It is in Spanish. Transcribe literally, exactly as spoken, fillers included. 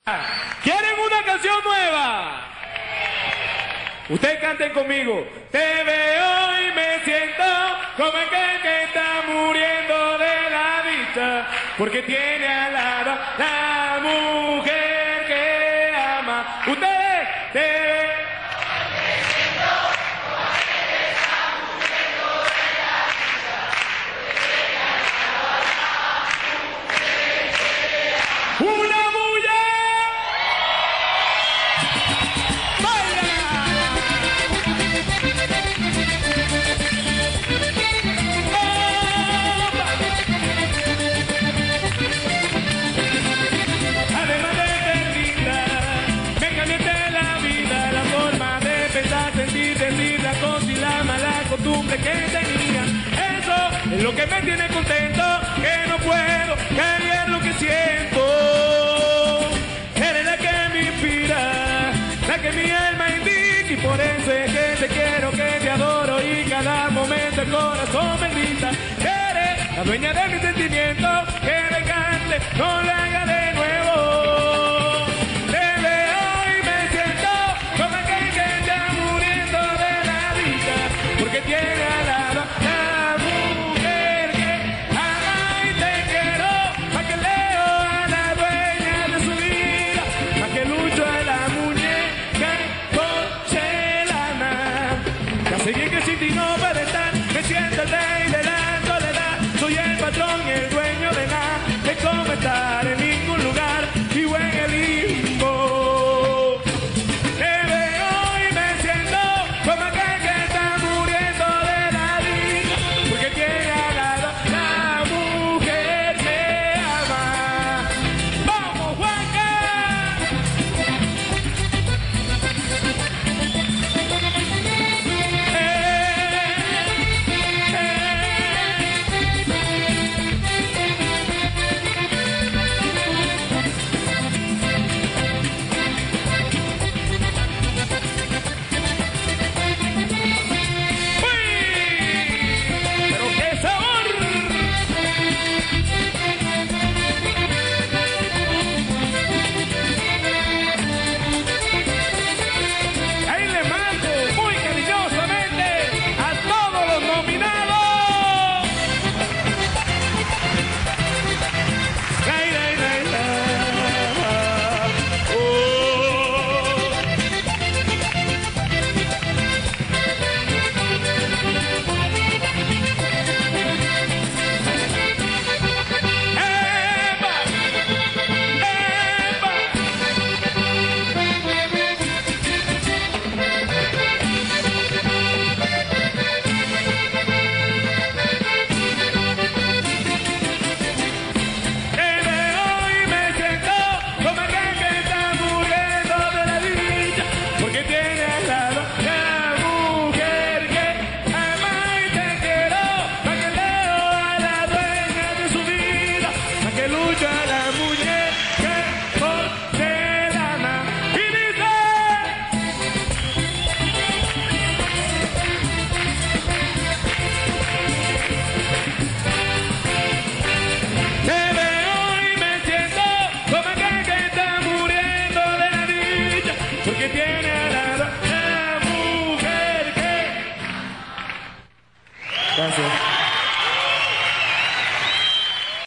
¿Quieren una canción nueva? Ustedes canten conmigo. Te veo y me siento como aquel que está muriendo de la dicha, porque tiene al lado la mujer que ama. Ustedes te ven. ¡Una bulla! ¡Baila! ¡Opa! Además de ser linda, me cambiaste la vida, la forma de pensar, sentir, decir la cosa y la mala costumbre que tenía. Eso es lo que me tiene contento, que no puedo cambiar lo que siento. Que mi alma indica y por eso es que te quiero, que te adoro y cada momento el corazón me grita que eres la dueña de mis sentimientos, que me cante, no le haga de